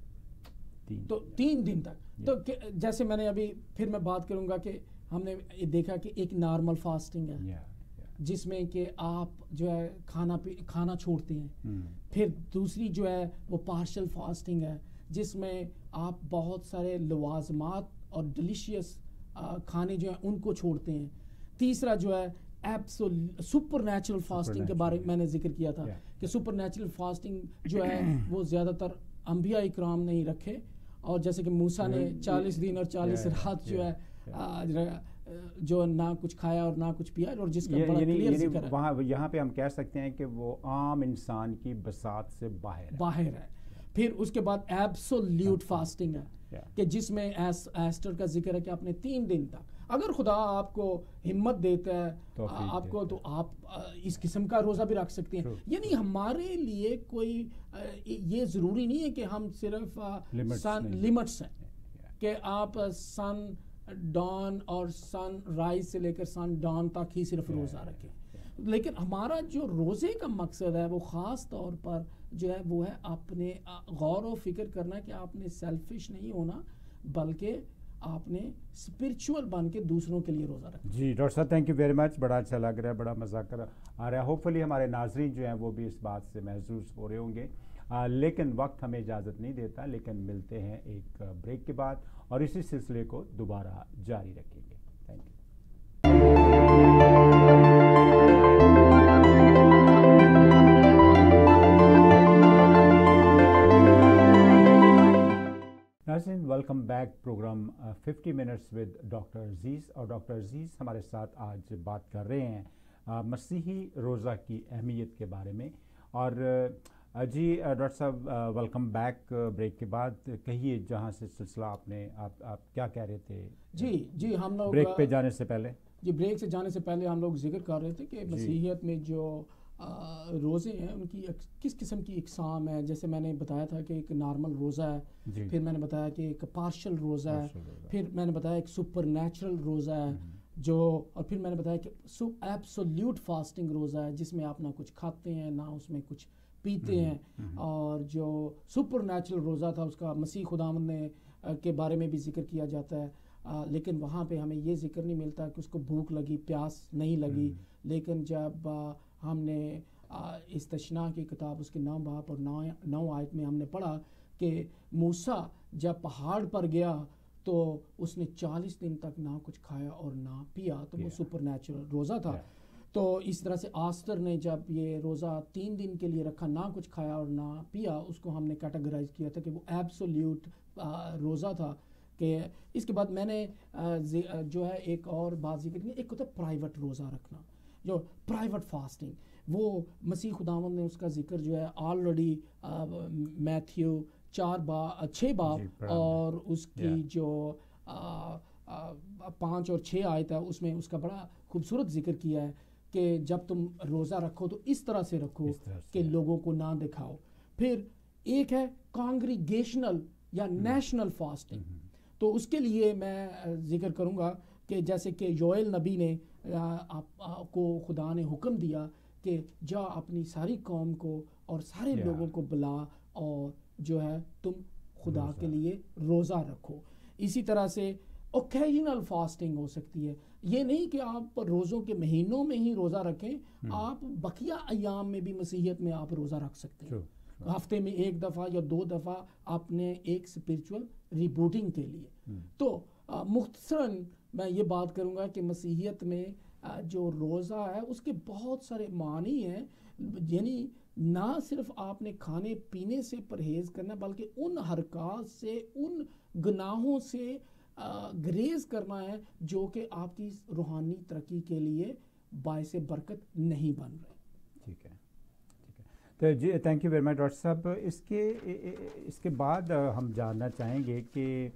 تو 3 دن تک. تو جیسے میں نے ابھی پھر میں بات کروں گا کہ ہم نے دیکھا کہ ایک نارمل فاسٹنگ ہے جس میں کہ آپ جو ہے کھانا چھوڑتے ہیں. پھر دوسری جو ہے وہ پارشل فاسٹنگ ہے جس میں آپ بہت سارے لوازمات اور ڈیلیشیس کھانے جو ہیں ان کو چھوڑتے ہیں. تیسرا جو ہے سپر نیچرل فاسٹنگ کے بارے میں میں نے ذکر کیا تھا کہ سپر نیچرل فاسٹنگ جو ہے وہ زیادہ تر انبیاء اکرام نے ہی رکھے. اور جیسے کہ موسیٰ نے 40 دن اور 40 رات جو ہے جو نہ کچھ کھایا اور نہ کچھ پیا. اور جس کا بڑا کلیئر ذکر ہے یہاں پہ ہم کہہ سکتے ہیں کہ وہ عام انسان کی بساط سے باہر ہے. پھر اس کے بعد ایبسولیوٹ فاسٹنگ ہے کہ جس میں ایسٹر کا ذکر ہے کہ آپ نے 3 دن تک اگر خدا آپ کو ہمت دیتا ہے آپ کو تو آپ اس قسم کا روزہ بھی رکھ سکتے ہیں. یعنی ہمارے لیے کوئی یہ ضروری نہیں ہے کہ ہم صرف لیمٹس ہیں کہ آپ سن ڈان اور سن رائز سے لے کر سن ڈان تک ہی صرف روزہ رکھیں. لیکن ہمارا جو روزے کا مقصد ہے وہ خاص طور پر جو ہے وہ ہے اپنے غور و فکر کرنا کہ آپ نے سیلفش نہیں ہونا بلکہ آپ نے اسپرچول بن کے دوسروں کے لیے روزہ رکھنا. جی ڈاکٹر صاحب تھینک یو ویری مچ. بڑا اچھا لگ رہا ہے, بڑا مزہ آ رہا ہے. ہوپ فلی ہمارے ناظرین جو ہیں وہ بھی اس بات سے محظوظ ہو رہے ہوں گے. لیکن وقت ہمیں اجازت نہیں دیتا, لیکن ملتے ہیں ایک بریک کے بعد اور اسی سلسلے کو دوبارہ جاری رکھیں گے. Thank you. ناظرین welcome back. Programme 50 minutes with doctor Aziz, اور ڈاکٹر عزیز ہمارے ساتھ آج بات کر رہے ہیں مسیحی روزہ کی اہمیت کے بارے میں. اور جی ڈاکٹر صاحب ویلکم بیک. بریک کے بعد کہیے جہاں سے سلسلہ آپ کیا کہہ رہے تھے. جی ہم لوگ بریک پہ جانے سے پہلے بریک سے جانے سے پہلے ہم لوگ ذکر کر رہے تھے کہ مسیحیت میں جو روزے ہیں ان کی کس قسم کی اقسام ہے. جیسے میں نے بتایا تھا کہ ایک نارمل روزہ ہے, پھر میں نے بتایا کہ ایک پارشل روزہ ہے, پھر میں نے بتایا ایک سپر نیچرل روزہ ہے جو, اور پھر میں نے بتایا کہ ایبسولیوٹ فاسٹنگ روزہ ہے جس میں آپ نہ کچھ کھاتے ہیں نہ اس میں کچھ پیتے ہیں. اور جو سپر نیچرل روزہ تھا اس کا مسیح خداوند نے کے بارے میں بھی ذکر کیا جاتا ہے, لیکن وہاں پہ ہمیں یہ ذکر نہیں ملتا کہ اس کو بھوک لگی, پیاس نہیں لگی. لیکن جب ہم نے استشنا کی کتاب اس کے 9 باب اور 9 آیت میں ہم نے پڑھا کہ موسیٰ جب پہاڑ پر گیا تو اس نے 40 دن تک نہ کچھ کھایا اور نہ پیا, تو وہ سپر نیچرل روزہ تھا. تو اس طرح سے آستر نے جب یہ روزہ 3 دن کے لیے رکھا، نہ کچھ کھایا اور نہ پیا، اس کو ہم نے کیٹیگرائز کیا تھا کہ وہ ایبسولیوٹ روزہ تھا. کہ اس کے بعد میں نے جو ہے ایک اور بات ذکر کی، ایک ہوتا ہے پرائیویٹ روزہ رکھنا، جو پرائیویٹ فاسٹنگ. وہ مسیح خداوند نے اس کا ذکر جو ہے آلریڈی میتھیو 6 باب اور اس کی جو 5 اور 6 آیت ہے، اس میں اس کا بڑا خوبصورت ذکر کیا ہے کہ جب تم روزہ رکھو تو اس طرح سے رکھو کہ لوگوں کو نہ دکھاؤ. پھر ایک ہے کانگریگیشنل یا نیشنل فاسٹنگ. تو اس کے لیے میں ذکر کروں گا کہ جیسے کہ یوئیل نبی نے آپ کو خدا نے حکم دیا کہ جا اپنی ساری قوم کو اور سارے لوگوں کو بلا اور جو ہے تم خدا کے لیے روزہ رکھو. اسی طرح سے اوکیجنل فاسٹنگ ہو سکتی ہے. یہ نہیں کہ آپ روزوں کے مہینوں میں ہی روزہ رکھیں، آپ بقیہ ایام میں بھی مسیحیت میں آپ روزہ رکھ سکتے ہیں. ہفتے میں 1 دفعہ یا 2 دفعہ آپ نے ایک اسپرچول ریبوٹنگ کے لیے. تو مختصراً میں یہ بات کروں گا کہ مسیحیت میں جو روزہ ہے اس کے بہت سارے معنی ہیں. یعنی نہ صرف آپ نے کھانے پینے سے پرہیز کرنا، بلکہ ان حرکات سے، ان گناہوں سے گریز کرنا ہے جو کہ آپ کی روحانی ترقی کے لیے باعث برکت نہیں بن رہے. ٹھیک ہے، تو جی thank you very much doctor صاحب. اس کے بعد ہم جاننا چاہیں گے کہ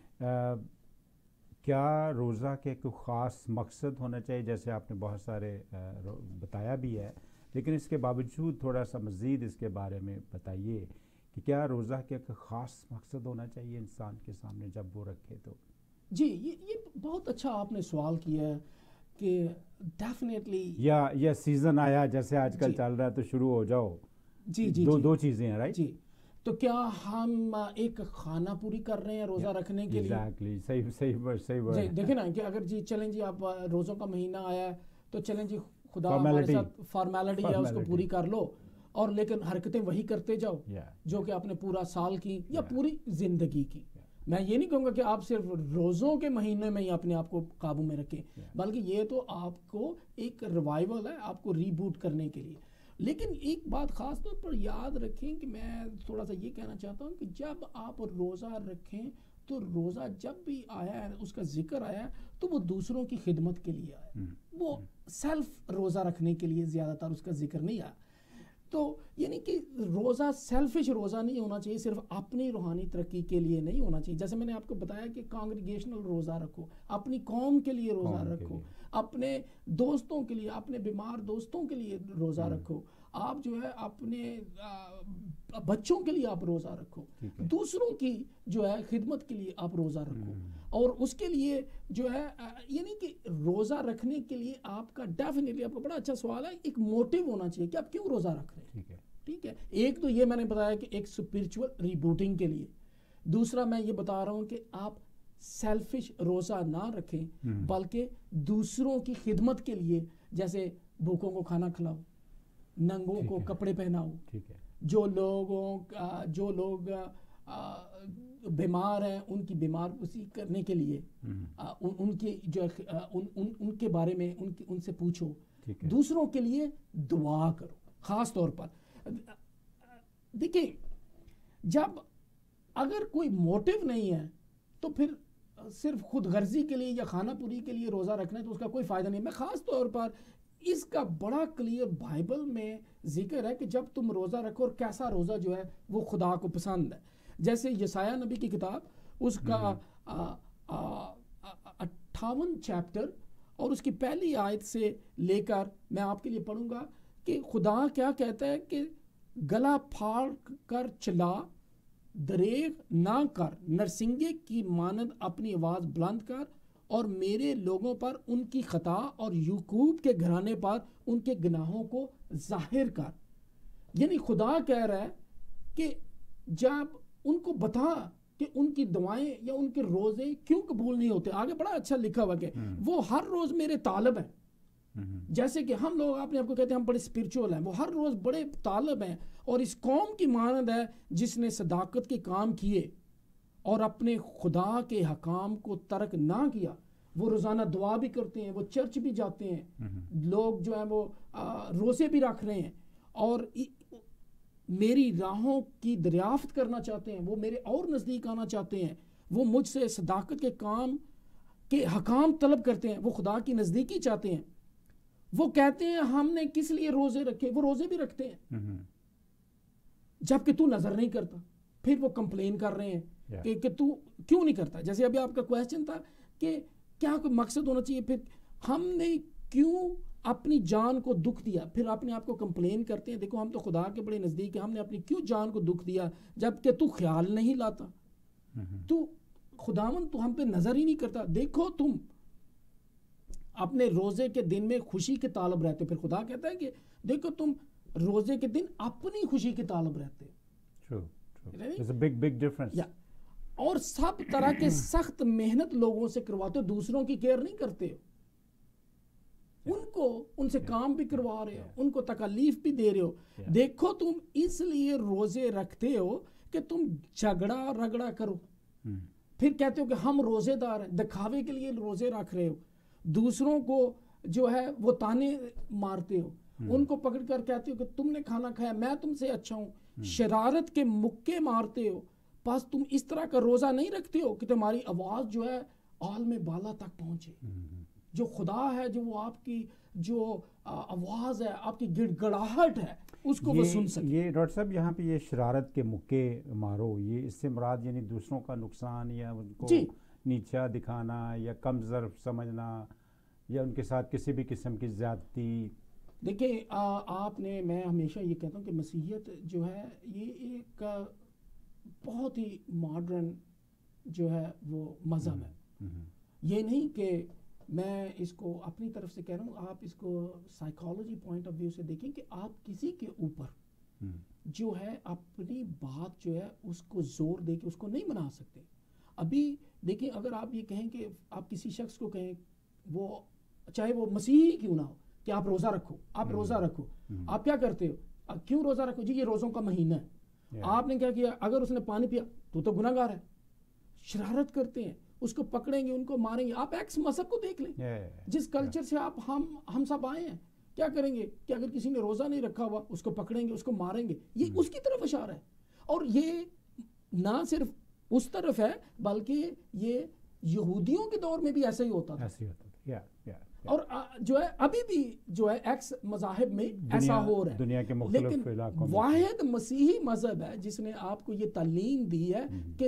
کیا روزہ کے کوئی خاص مقصد ہونا چاہیے؟ جیسے آپ نے بہت سارے بتایا بھی ہے، لیکن اس کے باوجود تھوڑا سا مزید اس کے بارے میں بتائیے کہ کیا روزہ کے کوئی خاص مقصد ہونا چاہیے انسان کے سامنے جب وہ رکھے تو؟ جی یہ بہت اچھا آپ نے سوال کیا ہے کہ ڈیفینیٹلی یا سیزن آیا جیسے آج کل چل رہا ہے تو شروع ہو جاؤ. جی دو چیزیں ہیں، رائٹ؟ جی. تو کیا ہم ایک خانہ پوری کر رہے ہیں روزہ رکھنے کے لیے؟ ایگزیکٹلی، صحیح. دیکھیں نا کہ اگر جی چلیں جی آپ روزوں کا مہینہ آیا ہے تو چلیں جی خدا ہمارے ساتھ فارمیلٹی ہے اس کو پوری کر لو، اور لیکن حرکتیں وہی کرتے جاؤ جو کہ آپ نے پورا سال کی یا پوری زندگی کی. میں یہ نہیں کہوں گا کہ آپ صرف روزوں کے مہینے میں ہی اپنے آپ کو قابو میں رکھیں، بلکہ یہ تو آپ کو ایک ریوائول ہے آپ کو ریبوٹ کرنے کے لیے. لیکن ایک بات خاص طور پر یاد رکھیں کہ میں تھوڑا سا یہ کہنا چاہتا ہوں کہ جب آپ روزہ رکھیں تو روزہ جب بھی آیا ہے، اس کا ذکر آیا ہے تو وہ دوسروں کی خدمت کے لیے آیا. وہ سیلف روزہ رکھنے کے لیے زیادہ تر اس کا ذکر نہیں آیا. تو یعنی کہ روزہ سیلفش روزہ نہیں ہونا چاہیے، صرف اپنی روحانی ترقی کے لیے نہیں ہونا چاہیے. جیسے میں نے آپ کو بتایا کہ کانگریگیشنل روزہ رکھو، اپنی قوم کے لیے روزہ رکھو، اپنے دوستوں کے لیے، اپنے بیمار دوستوں کے لیے روزہ رکھو، آپ جو ہے اپنے بچوں کے لیے آپ روزہ رکھو، دوسروں کی جو ہے خدمت کے لیے آپ روزہ رکھو. اور اس کے لیے جو ہے یعنی کہ روزہ رکھنے کے لیے آپ کا ڈیفینیٹلی، آپ کا بڑا اچھا سوال ہے، ایک موٹیو ہونا چاہیے کہ آپ کیوں روزہ رکھ رہے ہیں. ٹھیک ہے، ایک تو یہ میں نے بتایا کہ ایک اسپرچول ریبوٹنگ کے لیے. دوسرا میں یہ بتا رہا ہوں کہ آپ سیلفش روزہ نہ رکھیں بلکہ دوسروں کی خدمت کے لیے، جیسے بھوکوں کو کھانا کھلاؤ، ننگوں کو کپڑے پہناؤ، جو لوگ بیمار ہیں ان کی بیمار پرسی کرنے کے لیے ان کی جو ان کے بارے میں ان سے پوچھو، دوسروں کے لیے دعا کرو. خاص طور پر دیکھیں، جب اگر کوئی موٹیو نہیں ہے تو پھر صرف خود غرضی کے لیے یا خانہ پوری کے لیے روزہ رکھنا ہے تو اس کا کوئی فائدہ نہیں. میں خاص طور پر اس کا بڑا کلیئر بائبل میں ذکر ہے کہ جب تم روزہ رکھو، اور کیسا روزہ جو ہے وہ خدا کو پسند ہے. جیسے یسایہ نبی کی کتاب اس کا 58 چیپٹر اور اس کی پہلی آیت سے لے کر میں آپ کے لیے پڑھوں گا کہ خدا کیا کہتا ہے کہ گلا پھاڑ کر چلا، دریغ نہ کر، نرسنگے کی مانند اپنی آواز بلند کر، اور میرے لوگوں پر ان کی خطا اور یعقوب کے گھرانے پر ان کے گناہوں کو ظاہر کر. یعنی خدا کہہ رہا ہے کہ جب ان کو بتا کہ ان کی دعائیں یا ان کے روزے کیوں قبول نہیں ہوتے. آگے بڑا اچھا لکھا ہوا کہ وہ ہر روز میرے طالب ہیں. جیسے کہ ہم لوگ اپنے آپ کو کہتے ہیں ہم بڑے اسپرچول ہیں، وہ ہر روز بڑے طالب ہیں، اور اس قوم کی مانند ہے جس نے صداقت کے کام کیے اور اپنے خدا کے حکام کو ترک نہ کیا. وہ روزانہ دعا بھی کرتے ہیں, وہ چرچ بھی جاتے ہیں, لوگ جو ہیں وہ روزے بھی رکھ رہے ہیں اور میری راہوں کی دریافت کرنا چاہتے ہیں, وہ میرے اور نزدیک آنا چاہتے ہیں, وہ مجھ سے صداقت کے کام کے حکام طلب کرتے ہیں, وہ خدا کی نزدیکی چاہتے ہیں. وہ کہتے ہیں ہم نے کس لیے روزے رکھے, وہ روزے بھی رکھتے ہیں جبکہ تو نظر نہیں کرتا. پھر وہ کمپلین کر رہے ہیں کہ تو کیوں نہیں کرتا. جیسے ابھی آپ کا کویسچن تھا کہ کیا کوئی مقصد ہونا چاہیے, پھر ہم نے کیوں اپنی جان کو دکھ دیا, پھر اپنے آپ کو کمپلین کرتے ہیں دیکھو ہم تو خدا کے بڑے نزدیک ہیں, ہم نے اپنی کیوں جان کو دکھ دیا جبکہ تو خیال نہیں لاتا, تو خداوند تو ہم پہ نظر ہی نہیں کرتا. دیکھو تم اپنے روزے کے دن میں خوشی کے طالب رہتے, پھر خدا کہتا ہے کہ دیکھو تم روزے کے دن اپنی خوشی کے طالب رہتے. There's a big difference. اور سب طرح کے سخت محنت لوگوں سے کرواتے ہو, دوسروں کی کیئر نہیں کرتے ہو, ان سے کام بھی کروا رہے ہو, ان کو تکالیف بھی دے رہے ہو. دیکھو تم اس لیے روزے رکھتے ہو کہ تم جھگڑا رگڑا کرو, پھر کہتے ہو کہ ہم روزے دار ہیں, دکھاوے کے لیے روزے رکھ رہے ہو, دوسروں کو جو ہے وہ تانے مارتے ہو, ان کو پکڑ کر کہتے ہو کہ تم نے کھانا کھایا میں تم سے اچھا ہوں, شرارت کے مکے مارتے ہو. بس تم اس طرح کا روزہ نہیں رکھتے ہو کہ تمہاری آواز جو ہے عالم بالا تک پہنچے. جو خدا ہے, جو وہ آپ کی جو آواز ہے, آپ کی گڑ گڑاہٹ ہے, اس کو وہ سن سکے. یہ ڈاکٹر صاحب یہاں پہ یہ شرارت کے مکے مارو, یہ اس سے مراد یعنی دوسروں کا نقصان یا ان کو نیچا دکھانا یا کم ظرف سمجھنا یا ان کے ساتھ کسی بھی قسم کی زیادتی. دیکھیں آپ نے, میں ہمیشہ یہ کہتا ہوں کہ مسیحیت جو ہے یہ ایک بہت ہی ماڈرن جو ہے وہ مذہب ہے. یہ نہیں کہ میں اس کو اپنی طرف سے کہہ رہا ہوں, آپ اس کو سائیکالوجی پوائنٹ آف ویو سے دیکھیں کہ آپ کسی کے اوپر جو ہے اپنی بات جو ہے اس کو زور دے کے اس کو نہیں بنا سکتے. ابھی دیکھیں اگر آپ یہ کہیں کہ آپ کسی شخص کو کہیں, وہ چاہے وہ مسیحی کیوں نہ ہو, کہ آپ روزہ رکھو, آپ روزہ رکھو, آپ کیا کرتے ہو, کیوں روزہ رکھو جی یہ روزوں کا مہینہ ہے. آپ نے کیا کیا, اگر اس نے پانی پیا تو گناہ گار ہے. شرارت کرتے ہیں, اس کو پکڑیں گے, ان کو ماریں گے. آپ ایکس مذہب کو دیکھ لیں, جس کلچر سے آپ ہم سب آئے ہیں, کیا کریں گے کہ اگر کسی نے روزہ نہیں رکھا ہوا اس کو پکڑیں گے, اس کو ماریں گے. یہ اس کی طرف اشارہ ہے, اور یہ نہ صرف اس طرف ہے بلکہ یہ یہودیوں کے دور میں بھی ایسا ہی ہوتا تھا. اور جو ہے ابھی بھی جو ہے ایکس مذاہب میں ایسا ہو رہا ہے دنیا کے مختلف علاقوں میں. واحد مسیحی مذہب ہے جس نے آپ کو یہ تعلیم دی ہے کہ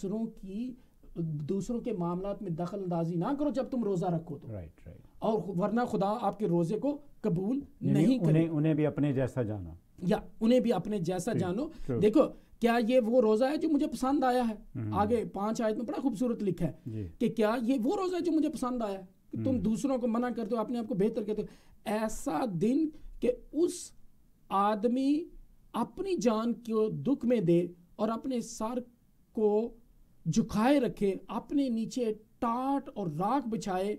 دوسروں کے معاملات میں دخل اندازی نہ کرو جب تم روزہ رکھو تو, اور ورنہ خدا آپ کے روزے کو قبول نہیں کرے. انہیں بھی اپنے جیسا جانا, یا انہیں بھی اپنے جیسا جانو. دیکھو کیا یہ وہ روزہ ہے جو مجھے پسند آیا ہے, آگے 5 آیت میں بڑا خوبصورت لکھا ہے کہ کیا یہ وہ روزہ ہے جو مجھے پسند آیا ہے, کہ تم دوسروں کو منع کرتے ہو, اپنے آپ کو بہتر کہتے ہو. ایسا دن کہ اس آدمی اپنی جان کو دکھ میں دے اور اپنے سر کو جھکائے رکھے, اپنے نیچے ٹاٹ اور راکھ بچھائے,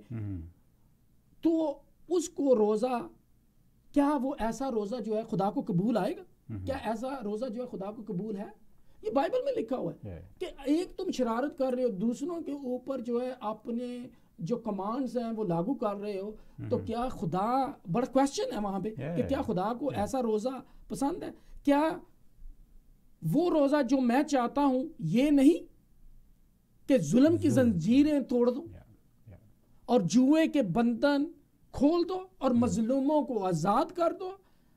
تو اس کو روزہ, کیا وہ ایسا روزہ جو ہے خدا کو قبول آئے گا؟ کیا ایسا روزہ جو ہے خدا کو قبول ہے؟ یہ بائبل میں لکھا ہوا ہے کہ ایک تم شرارت کر رہے ہو, دوسروں کے اوپر جو ہے اپنے جو کمانڈز ہیں وہ لاگو کر رہے ہو, تو کیا خدا, بڑا کویسچن ہے وہاں پہ کہ کیا خدا کو ایسا روزہ پسند ہے؟ کیا وہ روزہ جو میں چاہتا ہوں یہ نہیں کہ ظلم کی زنجیریں توڑ دو اور جوئے کے بندھن کھول دو اور مظلوموں کو آزاد کر دو,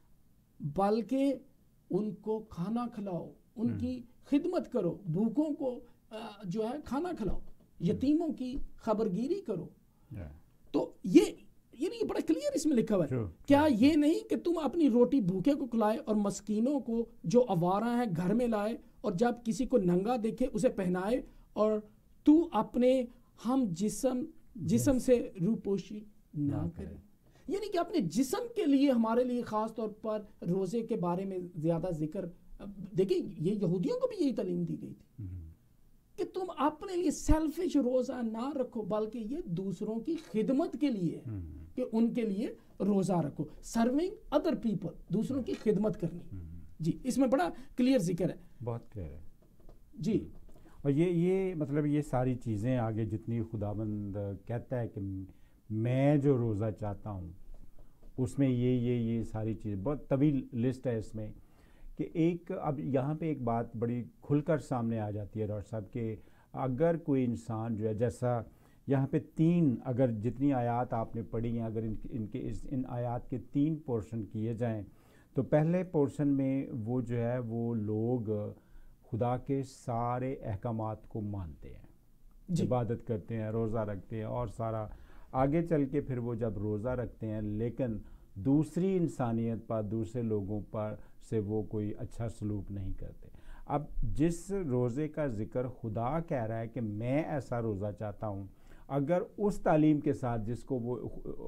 بلکہ ان کو کھانا کھلاؤ, ان کی خدمت کرو, بھوکوں کو جو ہے کھانا کھلاؤ, یتیموں کی خبرگیری کرو. تو یہ بڑا کلیئر اس میں لکھا ہوا ہے. کیا یہ نہیں کہ تم اپنی روٹی بھوکے کو کھلائے اور مسکینوں کو جو آوارہ ہیں گھر میں لائے, اور جب کسی کو ننگا دیکھے اسے پہنائے, اور تو اپنے ہم جسم سے روپوشی نہ کرے. یعنی کہ اپنے جسم کے لیے, ہمارے لیے خاص طور پر روزے کے بارے میں زیادہ ذکر. دیکھیں یہ یہودیوں کو بھی یہی تعلیم دی گئی تھی کہ تم اپنے لیے سیلفش روزہ نہ رکھو, بلکہ یہ دوسروں کی خدمت کے لیے کہ ان کے لیے روزہ رکھو. سرونگ ادر پیپل, دوسروں کی خدمت کرنی. جی اس میں بڑا کلیئر ذکر ہے, بہت کلیئر ہے. جی اور یہ مطلب یہ ساری چیزیں آگے جتنی خداوند کہتا ہے کہ میں جو روزہ چاہتا ہوں اس میں یہ ساری چیزیں، بہت طویل لسٹ ہے اس میں، کہ ایک اب یہاں پہ ایک بات بڑی کھل کر سامنے آ جاتی ہے ڈاکٹر صاحب کہ اگر کوئی انسان جو ہے، جیسا یہاں پہ اگر جتنی آیات آپ نے پڑھی ہیں، اگر ان آیات کے 3 پورشن کیے جائیں تو پہلے پورشن میں وہ جو ہے وہ لوگ خدا کے سارے احکامات کو مانتے ہیں، عبادت کرتے ہیں، روزہ رکھتے ہیں اور سارا آگے چل کے پھر وہ جب روزہ رکھتے ہیں لیکن دوسری انسانیت پر، دوسرے لوگوں پر سے وہ کوئی اچھا سلوک نہیں کرتے۔ اب جس روزے کا ذکر خدا کہہ رہا ہے کہ میں ایسا روزہ چاہتا ہوں، اگر اس تعلیم کے ساتھ جس کو وہ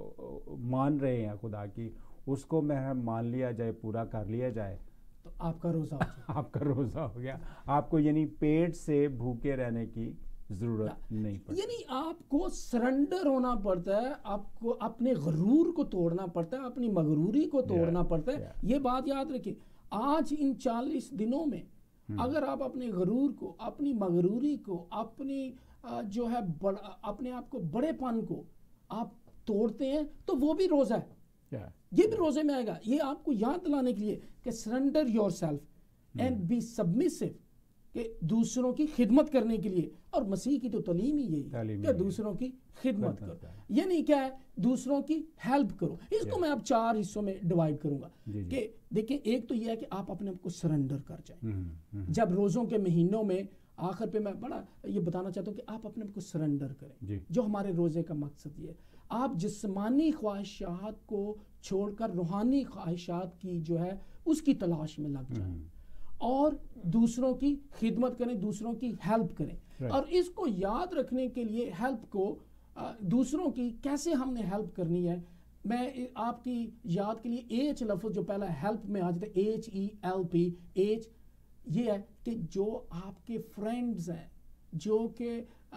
مان رہے ہیں خدا کی، اس کو میں مان لیا جائے، پورا کر لیا جائے تو آپ کا روزہ ہو گیا۔ آپ کا روزہ ہو گیا، آپ کو یعنی پیٹ سے بھوکے رہنے کی ضرورت نہیں پڑتی، یعنی آپ کو سرنڈر ہونا پڑتا ہے، آپ کو اپنے غرور کو توڑنا پڑتا ہے، اپنی مغروری کو توڑنا پڑتا ہے۔ یہ بات یاد رکھیں، آج ان 40 دنوں میں اگر آپ اپنے غرور کو، اپنی مغروری کو، اپنی جو ہے اپنے آپ کو بڑے پن کو آپ توڑتے ہیں تو وہ بھی روزہ ہے، یہ بھی روزے میں آئے گا۔ یہ آپ کو یاد دلانے کے لیے کہ surrender yourself and be submissive, کہ دوسروں کی خدمت کرنے کے لیے، اور مسیح کی تو تعلیم ہی یہی کہ دوسروں کی خدمت کرو، یعنی کیا ہے، دوسروں کی ہیلپ کرو۔ اس کو میں اب 4 حصوں میں ڈیوائیڈ کروں گا کہ دیکھیں، ایک تو یہ ہے کہ آپ اپنے آپ کو سرنڈر کر جائیں۔ جب روزوں کے مہینوں میں آخر پہ میں بڑا یہ بتانا چاہتا ہوں کہ آپ اپنے آپ کو سرنڈر کریں، جو ہمارے روزے کا مقصد یہ ہے، آپ جسمانی خواہشات کو چھوڑ کر روحانی خواہشات کی جو ہے اس کی تلاش میں لگ جائیں اور دوسروں کی خدمت کریں، دوسروں کی ہیلپ کریں۔ اور اس کو یاد رکھنے کے لیے ہیلپ کو، دوسروں کی کیسے ہم نے ہیلپ کرنی ہے، میں آپ کی یاد کے لیے ایچ لفظ جو پہلا ہیلپ میں آ جاتا ہے، HELP، ایچ یہ ہے کہ جو آپ کے فرینڈز ہیں، جو کہ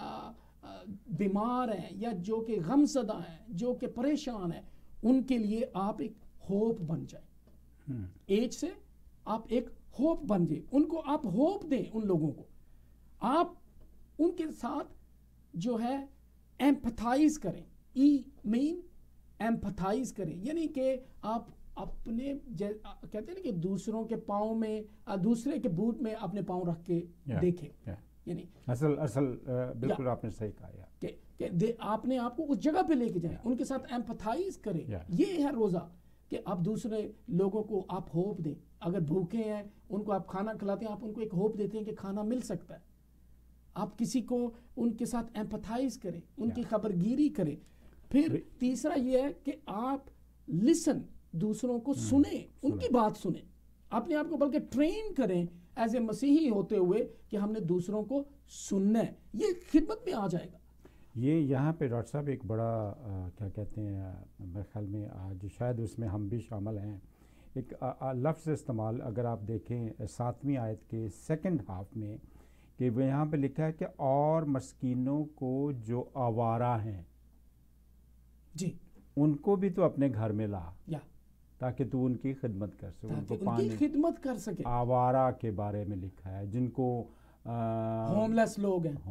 بیمار ہیں یا جو کہ غم زدہ ہیں، جو کہ پریشان ہیں، ان کے لیے آپ ایک ہوپ بن جائیں۔ ایچ سے آپ ایک ہوپ بن جائیں، ان کو آپ ہوپ دیں، ان لوگوں کو آپ ان کے ساتھ جو ہے ایمپتھائز کریں، مین ایمپتھائز کریں، یعنی کہ آپ اپنے کہتے ہیں نا کہ دوسروں کے پاؤں میں، دوسرے کے بوٹ میں اپنے پاؤں رکھ کے دیکھیں، یعنی اصل بالکل آپ نے صحیح کہا کہ آپ نے آپ کو اس جگہ پہ لے کے جائیں، ان کے ساتھ ایمپتھائز کریں۔ یہ ہے روزہ کہ آپ دوسرے لوگوں کو آپ ہوپ دیں، اگر بھوکے ہیں ان کو آپ کھانا کھلاتے ہیں، آپ ان کو ایک ہوپ دیتے ہیں کہ کھانا مل سکتا ہے، آپ کسی کو ان کے ساتھ ایمپتھائز کریں، ان کی خبرگیری کریں۔ پھر تیسرا یہ ہے کہ آپ لسن، دوسروں کو سنیں، ان کی بات سنیں، اپنے آپ کو بلکہ ٹرین کریں ایز اے مسیحی ہوتے ہوئے کہ ہم نے دوسروں کو سننا ہے، یہ خدمت میں آ جائے گا۔ یہ یہاں پہ ڈاکٹر صاحب ایک بڑا کیا کہتے ہیں، میرے خیال میں آج شاید اس میں ہم بھی شامل ہیں، ایک لفظ استعمال اگر آپ دیکھیں 7ویں آیت کے 2nd ہاف میں، کہ وہ یہاں پہ لکھا ہے کہ اور مسکینوں کو جو آوارہ ہیں جی ان کو بھی تو اپنے گھر میں لا، تاکہ تو ان کی خدمت کر سکے، ان کو پانی خدمت کر سکے۔ آوارہ کے بارے میں لکھا ہے، جن کو ہوم لیس لوگ ہیں،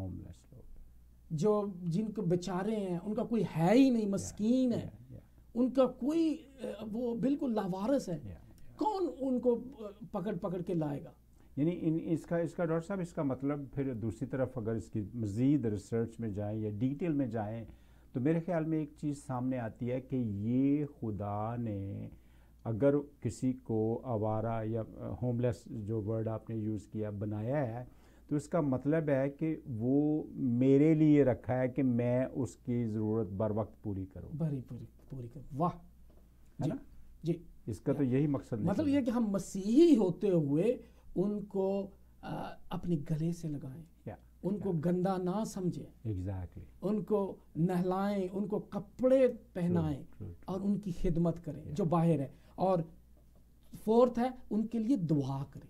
جو جن کو بیچارے ہیں، ان کا کوئی ہے ہی نہیں، مسکین ہے، ان کا کوئی وہ بالکل لاوارث ہے، کون ان کو پکڑ کے لائے گا؟ یعنی اس کا ڈاکٹر صاحب اس کا مطلب پھر دوسری طرف اگر اس کی مزید ریسرچ میں جائیں یا ڈیٹیل میں جائیں تو میرے خیال میں ایک چیز سامنے آتی ہے کہ یہ خدا نے اگر کسی کو آوارہ یا ہوم لیس جو ورڈ آپ نے یوز کیا بنایا ہے تو اس کا مطلب ہے کہ وہ میرے لیے رکھا ہے کہ میں اس کی ضرورت بر وقت پوری کروں، پوری کروں۔ واہ، ہے نا؟ جی، اس کا تو یہی مقصد مطلب یہ کہ ہم مسیحی ہوتے ہوئے ان کو اپنے گلے سے لگائیں، ان کو گندا نہ سمجھیں، ایگزیکٹلی، ان کو نہلائیں، ان کو کپڑے پہنائیں اور ان کی خدمت کریں جو باہر ہے۔ اور 4th ہے ان کے لیے دعا کریں۔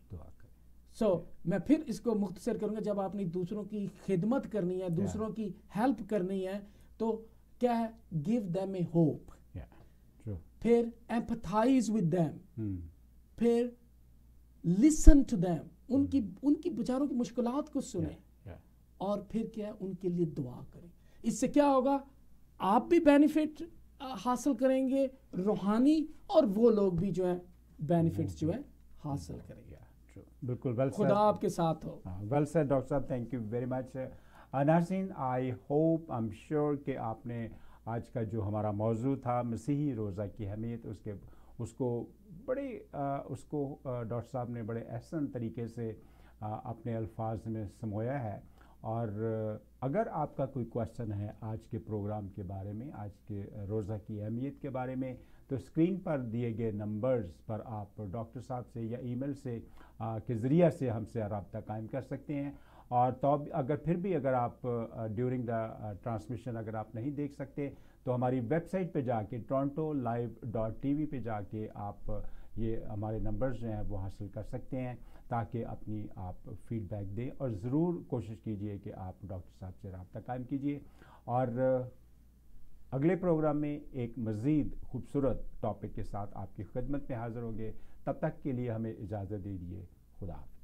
میں پھر اس کو مختصر کروں گا، جب آپ نے دوسروں کی خدمت کرنی ہے، دوسروں کی ہیلپ کرنی ہے تو کیا ہے؟ گیو دیم اے ہوپ، پھر ایمپتھائز ود دیم، پھر لسن ٹو دیم، ان کی بیچاروں کی مشکلات کو سنیں، اور پھر کیا ہے ان کے لیے دعا کریں. اس سے کیا ہوگا, آپ بھی بینیفٹ حاصل کریں گے روحانی, اور وہ لوگ بھی جو ہے بینیفٹس جو ہے حاصل کریں گے. بالکل ویل خدا آپ کے ساتھ ہو. ویل سیڈ ڈاکٹر صاحب, تھینک یو ویری مچ. ناظرین, I hope I am sure کہ آپ نے آج کا جو ہمارا موضوع تھا مسیحی روزہ کی اہمیت, اس کو ڈاکٹر صاحب نے بڑے احسن طریقے سے اپنے الفاظ میں سمویا ہے. اور اگر آپ کا کوئی کویشچن ہے آج کے پروگرام کے بارے میں, آج کے روزہ کی اہمیت کے بارے میں, تو اسکرین پر دیے گئے نمبرز پر آپ ڈاکٹر صاحب سے یا ای میل سے کے ذریعہ سے ہم سے رابطہ قائم کر سکتے ہیں. اور تو اگر آپ ڈیورنگ دا ٹرانسمیشن اگر آپ نہیں دیکھ سکتے تو ہماری ویب سائٹ پہ جا کے TorontoLive.tv پہ جا کے آپ یہ ہمارے نمبرز جو ہیں وہ حاصل کر سکتے ہیں, تاکہ اپنی آپ فیڈ بیک دیں. اور ضرور کوشش کیجئے کہ آپ ڈاکٹر صاحب سے رابطہ قائم کیجئے. اور اگلے پروگرام میں ایک مزید خوبصورت ٹاپک کے ساتھ آپ کی خدمت میں حاضر ہوں گے. تب تک کے لیے ہمیں اجازت دیجیے. خدا حافظ.